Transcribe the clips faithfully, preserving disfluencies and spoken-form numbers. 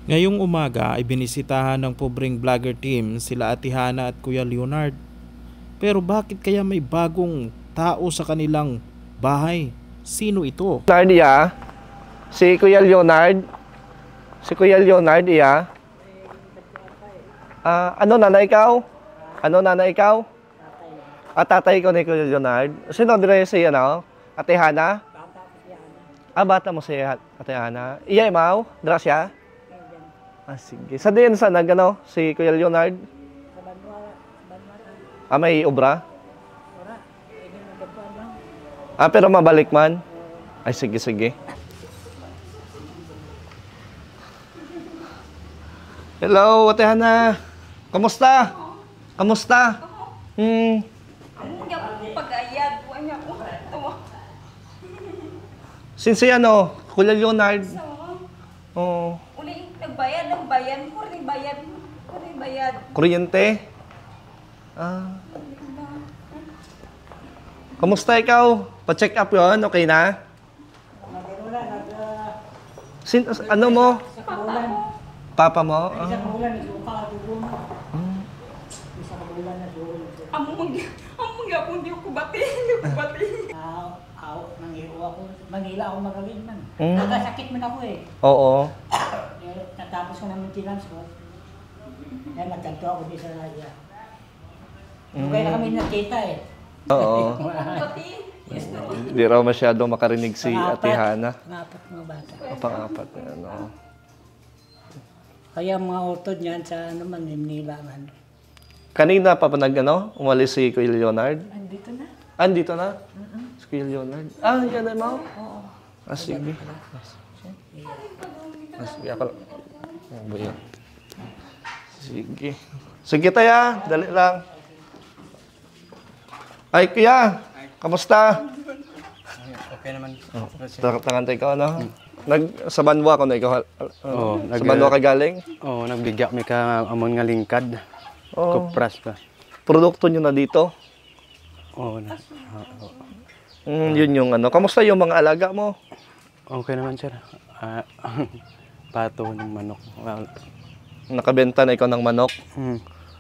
Ngayong umaga ay binisitahan ng pobreng vlogger team sila Ate Hana at Kuya Leonard. Pero bakit kaya may bagong tao sa kanilang bahay? Sino ito? Leonard, iya. Si Kuya Leonard. Si Kuya Leonard, iya. Ah, ano nana ikaw? Ano nana ikaw? At tatay ko ni Kuya Leonard. Sino dire si ano? Ate Hana? Ah, bata mo si Ate Hana. Iya, imaw? Dira siya? Ah, sige. Sa din sa nag ano? Si Kuya Leonard? Ah, may obra? Ah, pero mabalik man? Ay, sige, sige. Hello, Ate Hana. Kamusta? Kamusta? Hmm. Pag-ayad, wala ko. Since ano, Kuya Leonard. Oo. Uli, nagbayad ng bayan. Kuri bayad. Kuri bayad. Kuryente? Ah. Kamusta ikaw? Pa-check up yon, okay na? Sin ano mo? Papa mo? Ah. Hmm. Amo mangya, amo mangya po hindi ko bati, hindi ko bati. Ah, ako nang iyo ako. Manila ako magaling man. Mm. Nagkasakit man ako eh. Oo. Eh, natapos ko ng maintenance ko. Kaya nagkanto ako di sa radya. Mm. Kaya na kami nakita eh. Oo. Bati. Hindi raw masyado makarinig si Ate Hana. Pangapat mga bata. Pang-apat na ano. Kaya mga utod niyan sa ano man, Manila man. Kanina pa pa nag ano, umalis si Kuya Leonard. Andito na. Andito na? Si Kuya Leonard. Ah, yan na mo? Oo. Ah, sige. Ah, sige, ako. Oh, ba yun? Sige. Sige tayo, dali lang. Ay, Kuya, kamusta? Okay naman. Oh, tangantay ka, ano? Nag, sa Banwa ko na ikaw. Oo, sa nag- Banwa ka galing? Oo, oh, nagbigya mi ka amon nga lingkad. Oo. Kupras pa. Produkto nyo na dito? Oo na. Oo. Mm, yun yung ano. Kamusta yung mga alaga mo? Okay naman sir. Ah, pato ng manok. Well, Nakabenta na ikaw ng manok? hmm,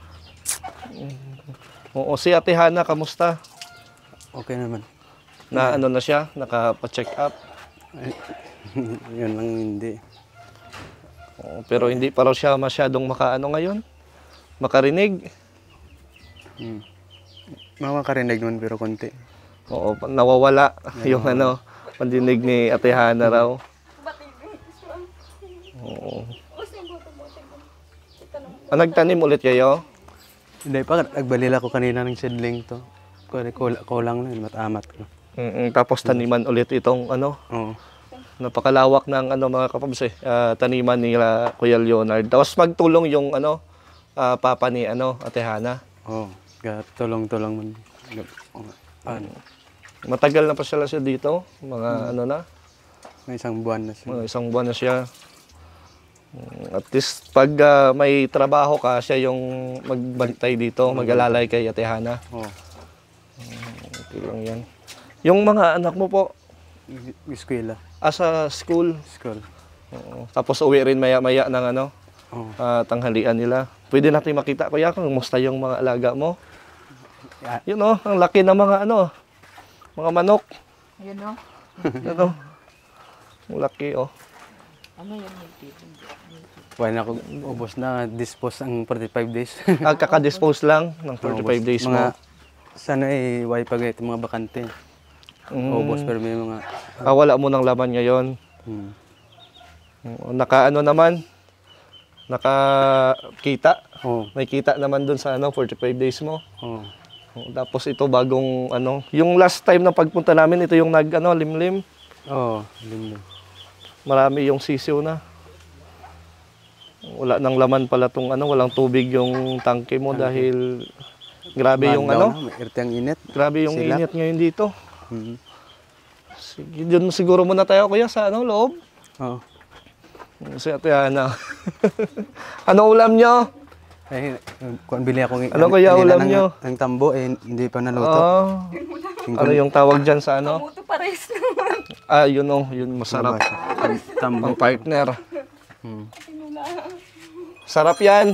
Oo, si Ate Hana, kamusta? okay naman. Na ano na siya? Nakapa-check up? Ay, yun lang hindi. Oo, pero hindi pa raw siya masyadong makaano ngayon? Makarinig? Hmm. Makakarinig naman pero konti. Oo, nawawala yung ano, pandinig ni Ate Hana raw. Bati. Oo. Usa mo to mo. Ito na. Ah, nagtanim ulit kayo? Hindi pa, nagbalila ko kanina ng seedling to. Kulang, kulang lang, matamat ko. Mm, tapos taniman ulit itong ano, Oo. napakalawak ng ano mga kapabs eh, ah, taniman nila Kuya Leonard. Tapos magtulong yung ano, ah, papa ni ano, Ate Hana. Oo. Tulong-tulong man. Paano? Matagal na pa sila siya dito, mga ano na, May isang buwan na siya. mga isang buwan na siya. Mm, At least pag ah, may trabaho ka, siya yung magbantay dito, mag-alalay kay Ate Hana. Oo. Okay lang yan. Yung mga anak mo po, Eskwela. asa school, School. oo. Tapos uwi rin maya-maya ng ano, Oo. ah, tanghalian nila. Pwede natin makita, kuya, kung musta yung mga alaga mo. Yeah. Yun oh, ang laki ng mga ano, mga manok. Ayun no. Yun oh. Ang laki oh. Ano yan yung tipo? Wala na ako ubos na dispose ang forty-five days. Ah, kaka-dispose lang ng forty-five days mo. mga, Sana eh, why pag ito mga bakante. Mm. Ubos pero may mga... Ah, wala mo ng laman ngayon. Hmm. Oo, Naka ano naman, nakakita. Oo. May kita naman dun sa ano, forty-five days mo. Oo. Oo, Tapos ito bagong ano, yung last time na pagpunta namin, ito yung nag ano, limlim. Oo. Lindo. Marami yung sisiw na. Wala nang laman pala tong ano, walang tubig yung tangke mo dahil grabe yung ano, May irte ang init. grabe yung Silak. init ngayon dito. Hmm. Sige, dun siguro muna tayo kuya sa ano, loob. Oo. Si Ate Hana. Ano ulam nyo? Eh, kung bili ako ng... Ano kaya kanina ulam ng- nyo? Ng tambo, eh, hindi pa naluto. Ah, ano yung tawag dyan sa ano? Muto pares naman. Ah, yun oh, yun masarap. Tambo. Ang partner. Hmm. Sarap yan.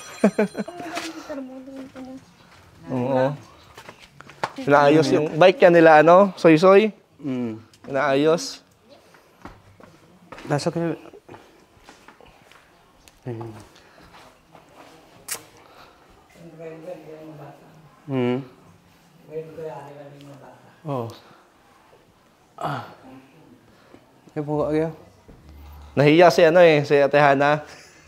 Oo. Inaayos yung bike yan nila, ano? Soy-soy. Mm. Inaayos. Nasa kayo. Hmm. Oh. Ah. Kaya po kayo. Nahiya si ano eh, si Ate Hana.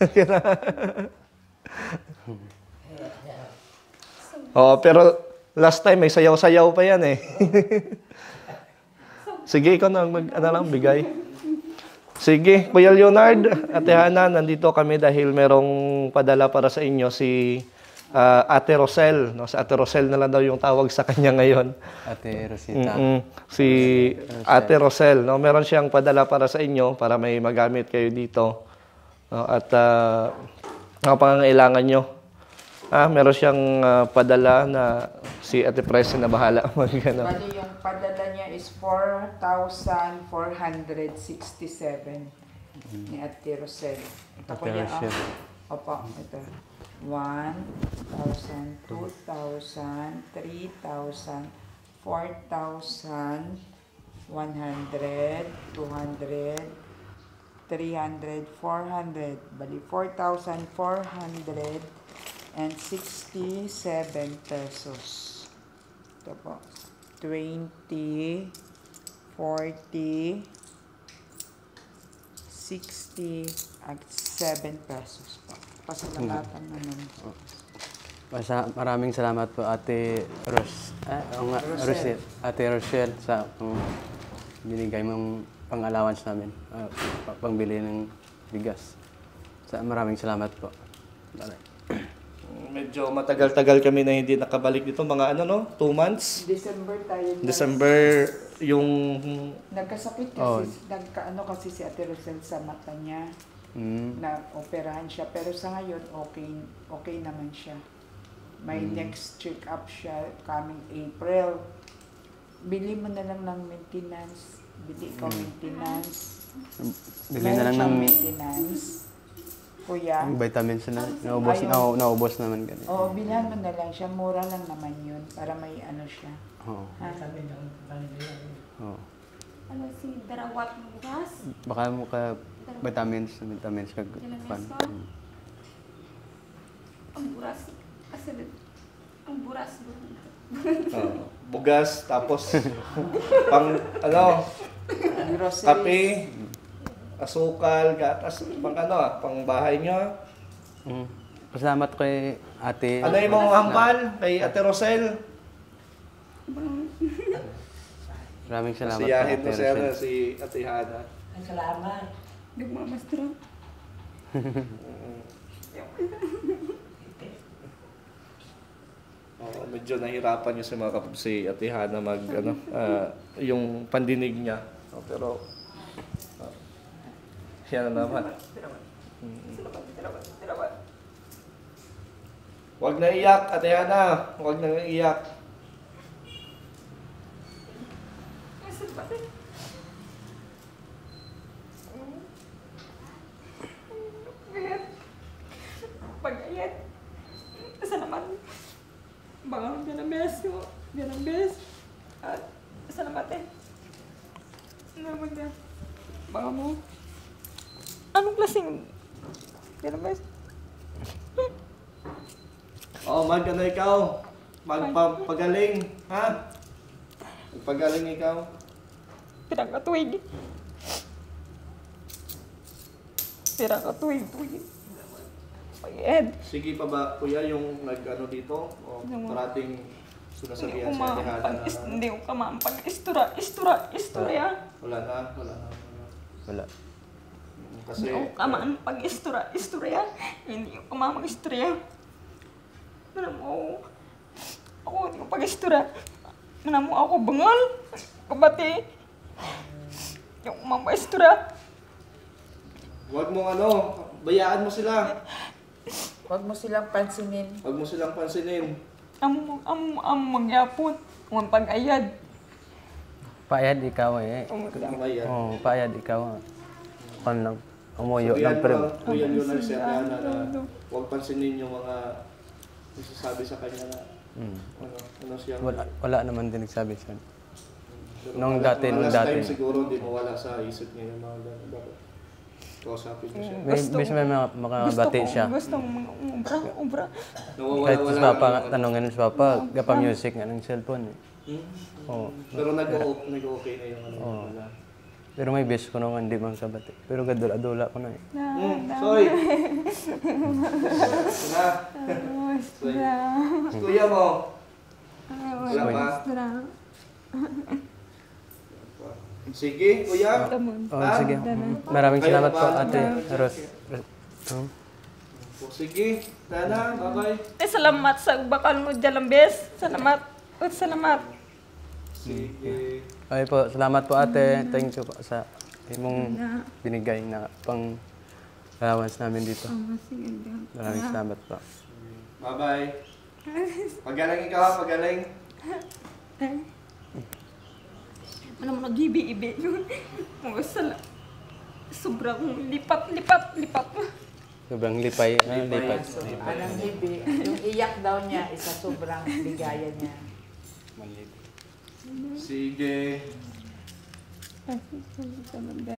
Oo, pero last time may sayaw-sayaw pa yan eh. Sige, ikaw na mag, ano lang, bigay. Sige, Kuya Leonard, Ate Hana, nandito kami dahil merong padala para sa inyo si ah, Ate Rosel. No? Si Ate Rosel na lang daw yung tawag sa kanya ngayon. Ate Rosita. Mm-mm. Si Ate Rosel, no? Meron siyang padala para sa inyo para may magamit kayo dito. No? At uh, ang pangangailangan nyo. Ah, meron siyang ah, padala na si Ate Presi na bahala mag-ano. Bali, yung padala niya is four thousand four hundred sixty-seven ni Ate Rosel. Ito po Ate niya, Rosel. ah. Opo, ito. one thousand, two thousand, three thousand, four thousand, one hundred, two hundred, three hundred, four hundred. Bali, four thousand four hundred and sixty-seven pesos. Ito po. twenty, forty, sixty, at seven pesos po. Pasalamatan naman po. Masa, maraming salamat po Ate Ros, ah, oo nga, Rosel. Rosel. Ate Rochelle sa um, binigay mong pang-allowance namin, ah, pa- pangbili ng bigas. Sa, maraming salamat po. Bye. Medyo matagal-tagal kami na hindi nakabalik dito. Mga ano, no? Two months? December tayo. na- December yung... Nagkasakit Oh. kasi, nagkaano kasi si Ate Rosel sa mata niya. Mm. Na operahan siya. Pero sa ngayon, okay, okay naman siya. May next check-up siya coming April. Bili mo na lang ng maintenance. Bili ikaw maintenance. Bili na lang ng siyang maintenance. Kuya. ng vitamins na naubos, Ayun. na, naubos naman ganito. Oo, bilhan mo na lang siya. Mura lang naman yun. Para may ano siya. Oo. Ha? Oo. Ano si Darawat ng bukas? Baka mo ka vitamins, vitamins kag Vitamins pan. ka? Ang buras. Kasi ang buras. ah, bugas, tapos pang ano, Groceries. kape, asukal, gatas, pang ano ah, pang bahay nyo. Mm. Pasalamat kay Ate. Ano yung mga hambal kay Ate Rosel? Maraming salamat po Siyahin Ate mo siya Rochelle. na si Ate Hana. Ay, salamat. Nagmamastro. Oo, medyo nahirapan niyo si mga kapag si Ate Hana mag ano, ah, yung pandinig niya. Oh, pero uh, siya na naman. Mm. Huwag na iyak, Ate Hana. Huwag na iyak. Pag-ayat. Asa naman. Bangang dyan ang bes ko. Dyan ang bes. At asa naman eh. Ano naman dyan? Baka mo. Anong klaseng? Dyan ang bes. Oo, mag ano ikaw. Magpagaling, ha? Magpagaling ikaw. Pirang katuig. Pirang katuig-tuig. Pag-ayat. Sige pa ba, kuya, yung nag-ano dito? O parating Hindi sinasabihan ko si Ate Hana maampag, na hindi ko ka maampag. Istura, istura, istura. wala na, wala na. Wala. Kasi, Hindi ko ka maampag, istura, istura. Hindi ko ka maampag, istura. Alam mo, ako hindi ko pag-istura. Alam mo, ako bangal. Kabati. Hindi ko maampag, istura. huwag mong ano, bayaan mo sila. Huwag mo silang pansinin. Huwag mo silang pansinin. Amo, amo, amo magyapon. Kung pag-ayad. Paayad ikaw eh. Kamay yan. Oo, paayad ikaw. Kan lang. umuyo Sabihan ng mo, pre. Kuya Leonard, si Ate Ana na huwag pansinin yung mga nasasabi sa kanya na Mm. ano, ano siya. Wala, wala naman din nagsabi siya. Pero Nung mga- dati, mga nung last dati. time siguro hindi mawala sa isip niya yung mga gano'n. Dapat kausapin niyo siya. May, Gusto bis may mga Gusto makabati ko, siya. gusto ko mga umbra, umbra. Nawawala Kahit wala sa papa, lang yung ano. tanongin sa papa, gapa music nga ng cellphone eh. Hmm? Oo. Pero nag-o- nag-okay na yung ano. Oo. wala. Pero may best ko nung hindi man kabati. Pero gadula-dula ko na eh. Na, Hmm, na, Soy! Na! umbra, Kuya mo! Wala umbra, pa? umbra. Sige, kuya! Tamon. Oh, Ah, sige. Maraming Kayo salamat na po, ba? ate. Ros. Oh. O, sige, Tana, bye-bye. Eh, salamat sa bakal mo dyan, bes. Salamat. Oh, salamat. Sige. Okay po, salamat po ate. Thank you po sa imong binigay na pang allowance namin dito. Oh, sige. Maraming salamat po. Bye-bye. Pagaling ikaw, ha, pagaling. Ano mo nag-ibi-ibi. Oh, sala. Sobrang lipat, lipat, lipat. Sobrang lipay. Ah, lipay. So, anong libi, yung iyak daw niya, isa sobrang ligaya niya. Sige. Ay,